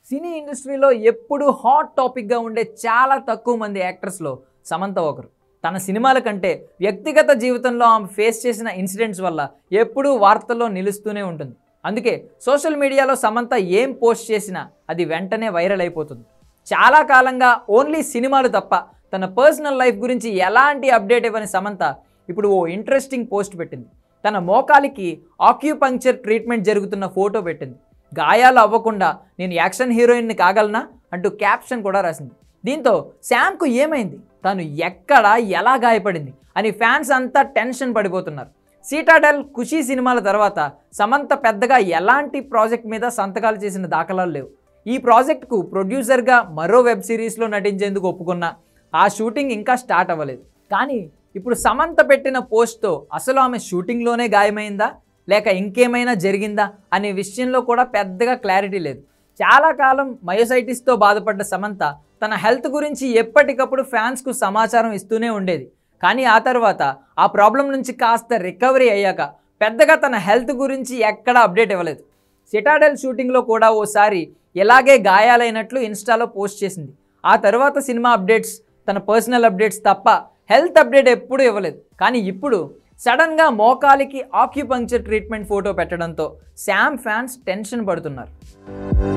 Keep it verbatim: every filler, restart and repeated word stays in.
సినీ ఇండస్ట్రీలో ఎప్పుడు హాట్ టాపిక్గా ఉండే చాలా తక్కువ మంది యాక్టర్స్లో సమంత ఒకరు. తన సినిమాల కంటే వ్యక్తిగత జీవితంలో ఆమె ఫేస్ చేసిన ఇన్సిడెంట్స్ వల్ల ఎప్పుడూ వార్తల్లో నిలుస్తూనే ఉంటుంది. అందుకే సోషల్ మీడియాలో సమంత ఏం పోస్ట్ చేసినా అది వెంటనే వైరల్ అయిపోతుంది. చాలా కాలంగా ఓన్లీ సినిమాలు తప్ప తన పర్సనల్ లైఫ్ గురించి ఎలాంటి అప్డేట్ ఇవ్వని సమంత ఇప్పుడు ఓ ఇంట్రెస్టింగ్ పోస్ట్ పెట్టింది. తన మోకాలికి ఆక్యుపంక్చర్ ట్రీట్మెంట్ జరుగుతున్న ఫోటో పెట్టింది. గాయాలు అవ్వకుండా నేను యాక్షన్ హీరోయిన్ని కాగలనా అంటూ క్యాప్షన్ కూడా రాసింది. దీంతో శామ్కు ఏమైంది, తను ఎక్కడ ఎలా గాయపడింది అని ఫ్యాన్స్ అంతా టెన్షన్ పడిపోతున్నారు. సిటాడెల్, ఖుషీ సినిమాల తర్వాత సమంత పెద్దగా ఎలాంటి ప్రాజెక్ట్ మీద సంతకాలు చేసిన దాఖలాలు లేవు. ఈ ప్రాజెక్ట్కు ప్రొడ్యూసర్గా మరో వెబ్ సిరీస్లో నటించేందుకు ఒప్పుకున్నా ఆ షూటింగ్ ఇంకా స్టార్ట్ అవ్వలేదు. కానీ ఇప్పుడు సమంత పెట్టిన పోస్ట్తో అసలు ఆమె షూటింగ్లోనే గాయమైందా లేక ఇంకేమైనా జరిగిందా అనే విషయంలో కూడా పెద్దగా క్లారిటీ లేదు. చాలా కాలం మయోసైటిస్తో బాధపడ్డ సమంత తన హెల్త్ గురించి ఎప్పటికప్పుడు ఫ్యాన్స్కు సమాచారం ఇస్తూనే ఉండేది. కానీ ఆ తర్వాత ఆ ప్రాబ్లం నుంచి కాస్త రికవరీ అయ్యాక పెద్దగా తన హెల్త్ గురించి ఎక్కడా అప్డేట్ ఇవ్వలేదు. సిటాడెల్ షూటింగ్లో కూడా ఓసారి ఇలాగే గాయాలైనట్లు ఇన్స్టాలో పోస్ట్ చేసింది. ఆ తర్వాత సినిమా అప్డేట్స్, తన పర్సనల్ అప్డేట్స్ తప్ప హెల్త్ అప్డేట్ ఎప్పుడూ ఇవ్వలేదు. కానీ ఇప్పుడు సడన్గా మోకాలికి ఆక్యుపంక్చర్ ట్రీట్మెంట్ ఫోటో పెట్టడంతో శామ్ ఫ్యాన్స్ టెన్షన్ పడుతున్నారు.